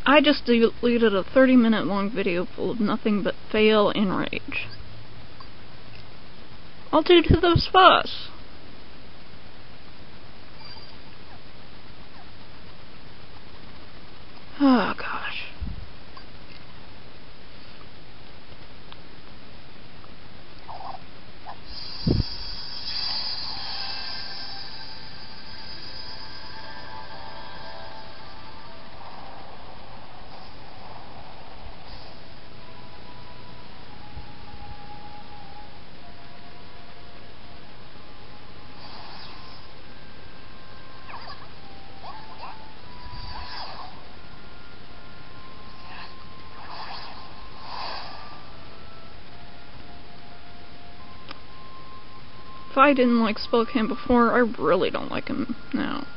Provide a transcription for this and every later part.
I just deleted a 30-minute long video full of nothing but fail and rage. All due to those boss. Oh gosh. If I didn't like Spellcamp before, I really don't like him now.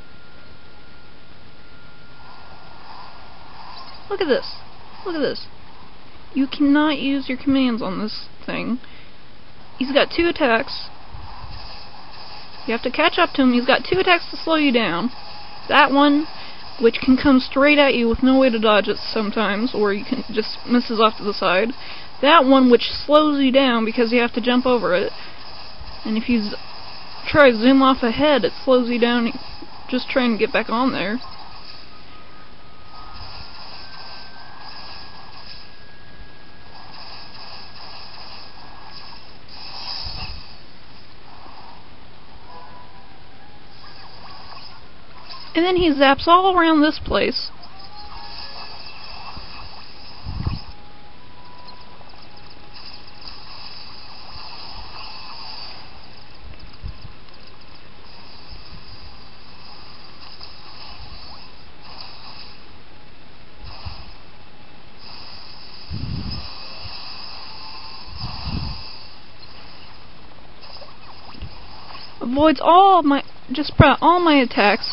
Look at this. Look at this. You cannot use your commands on this thing. He's got 2 attacks. You have to catch up to him. He's got 2 attacks to slow you down. That one, which can come straight at you with no way to dodge it sometimes, or you can just misses off to the side. That one, which slows you down because you have to jump over it. And if you try to zoom off ahead, it slows you down just trying to get back on there. And then he zaps all around this place. Avoids all my, all my attacks.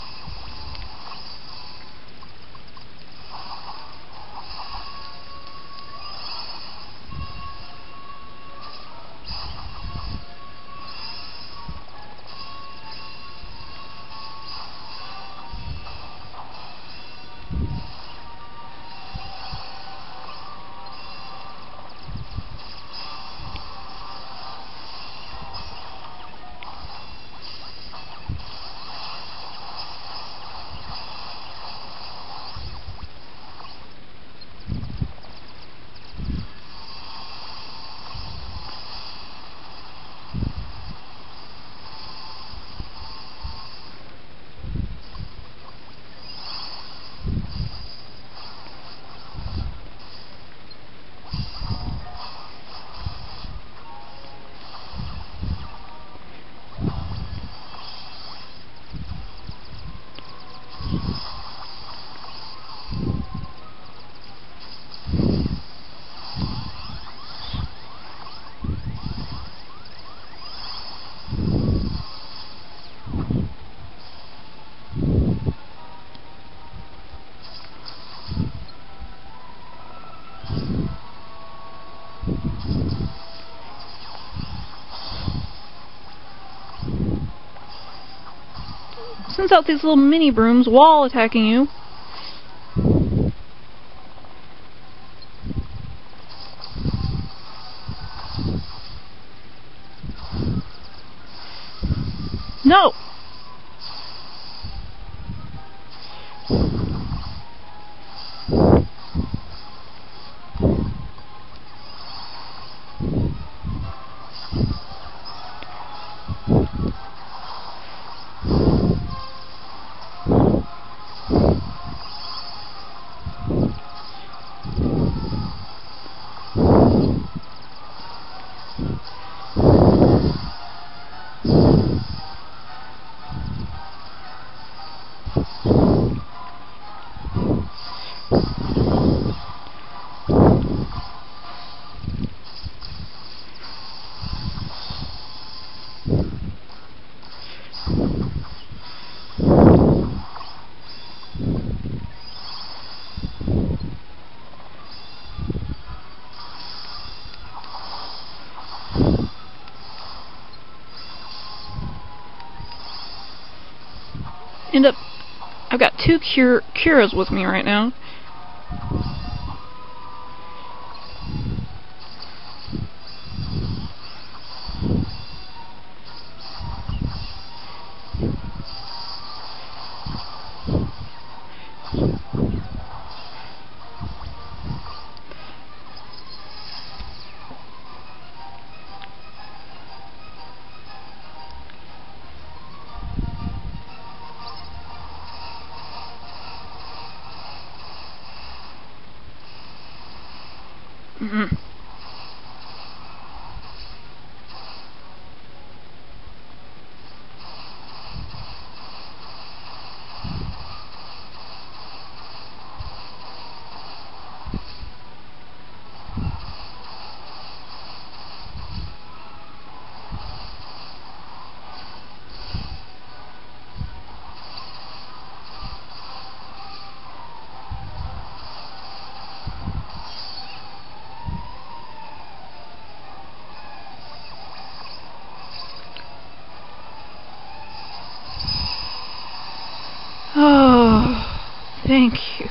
Sends out these little mini brooms while attacking you. No! I've got two Curas with me right now. Mm-hmm. Oh, thank you.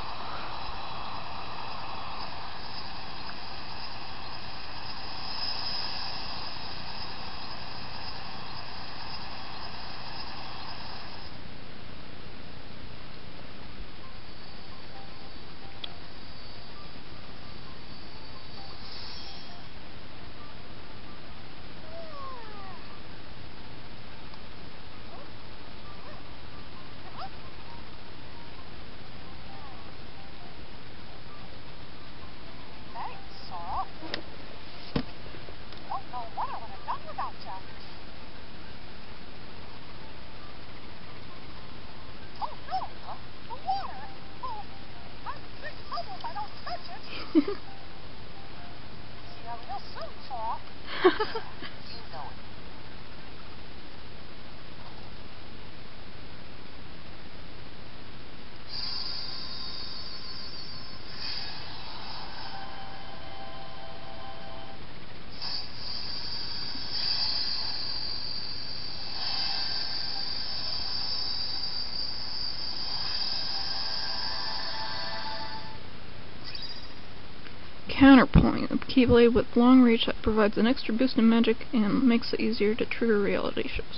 Counterpoint. A Keyblade with long reach that provides an extra boost in magic and makes it easier to trigger reality shows.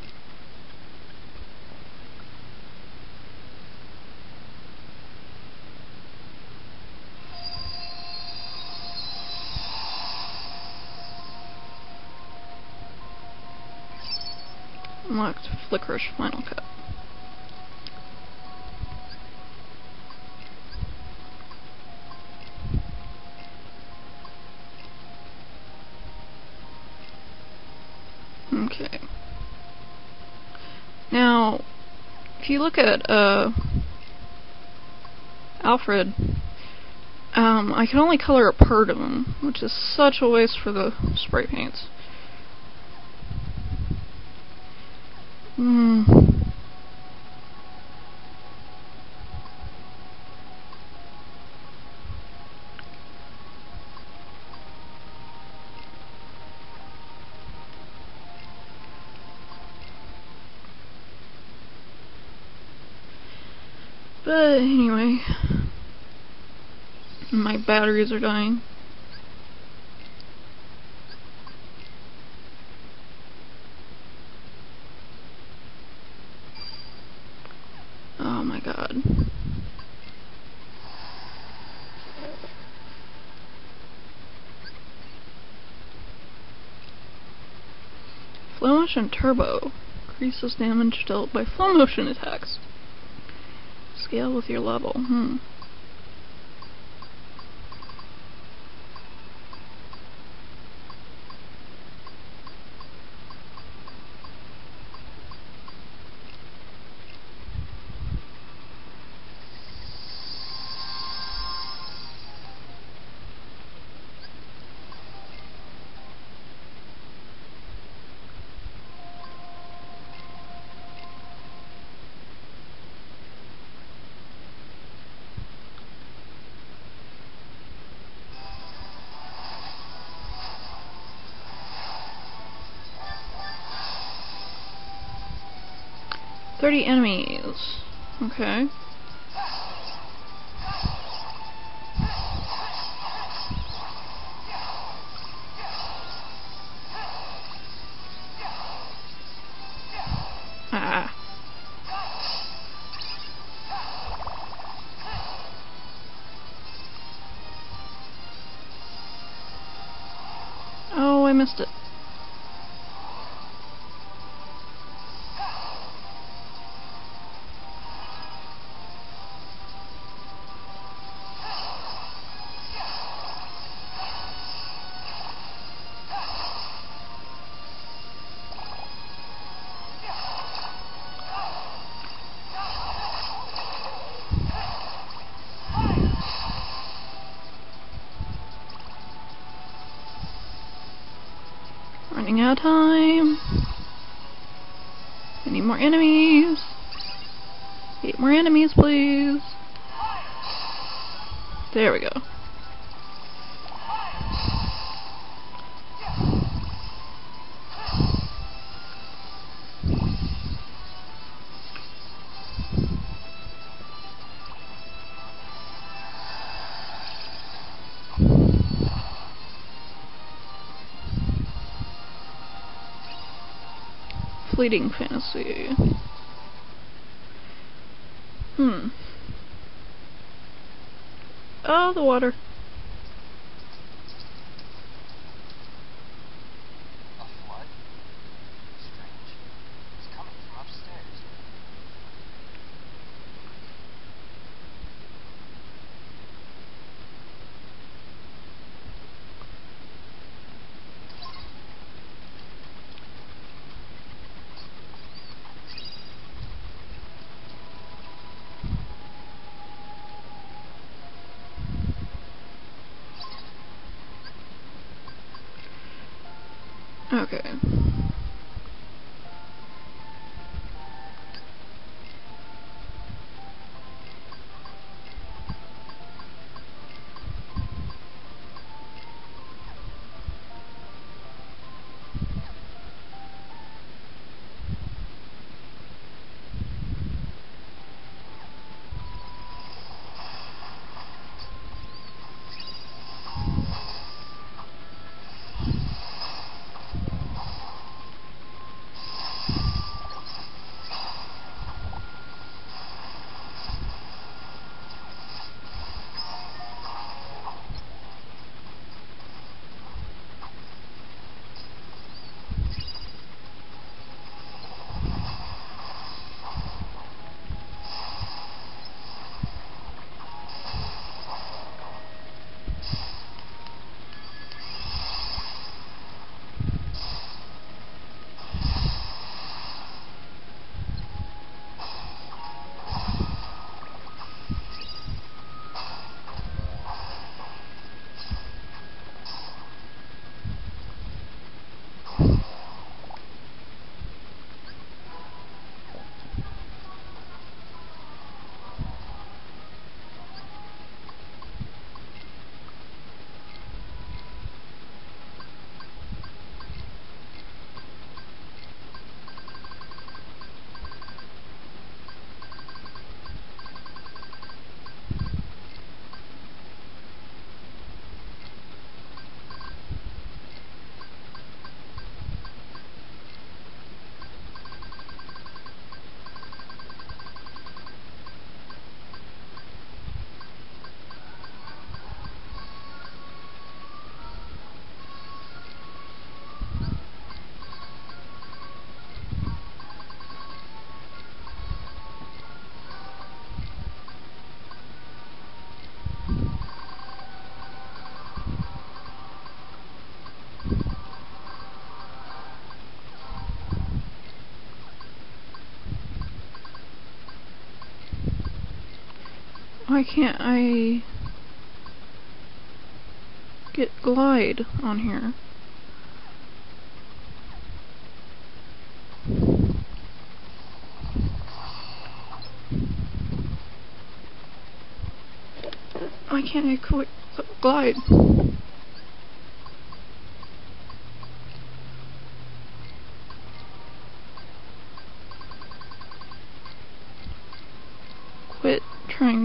Unlocked Flickerish Final Cut. Okay. Now, if you look at Alfred, I can only color a part of him, which is such a waste for the spray paints. But anyway, my batteries are dying. Oh my god. Flow Motion Turbo increases damage dealt by flow motion attacks. Scale with your level. "30 enemies. Okay. Ah. Oh, I missed it. Running out of time. I need more enemies. 8 more enemies, please. There we go. Fleeting fantasy. Oh, the water. A flood? Strange. It's coming from upstairs. Okay. Why can't I get glide on here? Why can't I quit glide?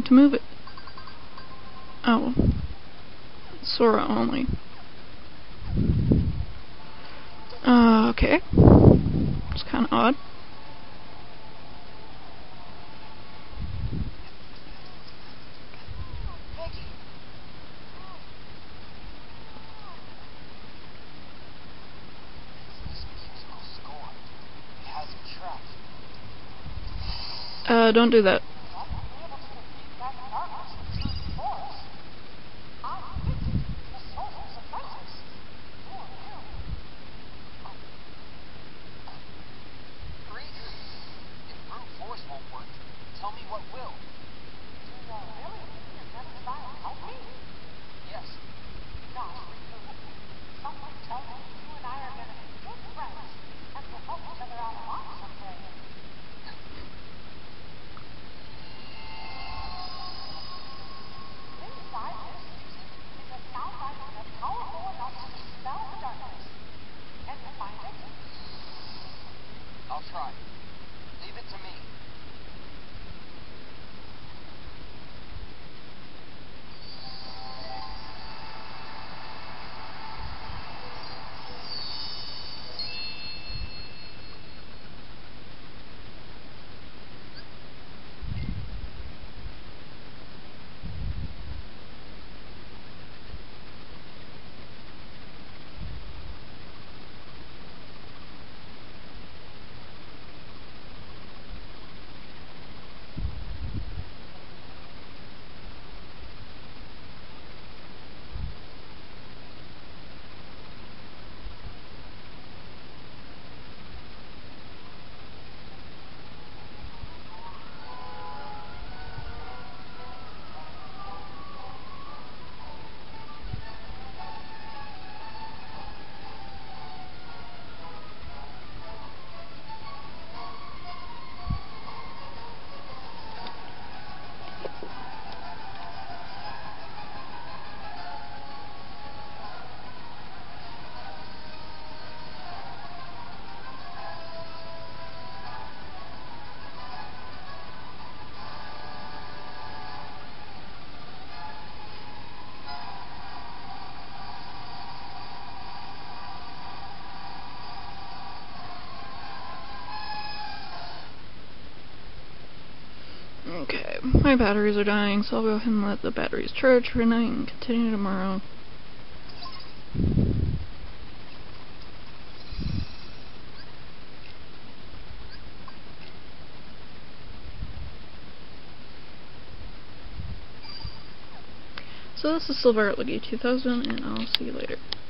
to move it. Oh. Sora only. Okay. It's kinda odd. Peggy! This musical score. It has him trapped. Don't do that. If brute force won't work, tell me what will. Yes. I'll try. Leave it to me. Okay, my batteries are dying, so I'll go ahead and let the batteries charge for tonight and continue tomorrow. So this is Silver Lucky 2000, and I'll see you later.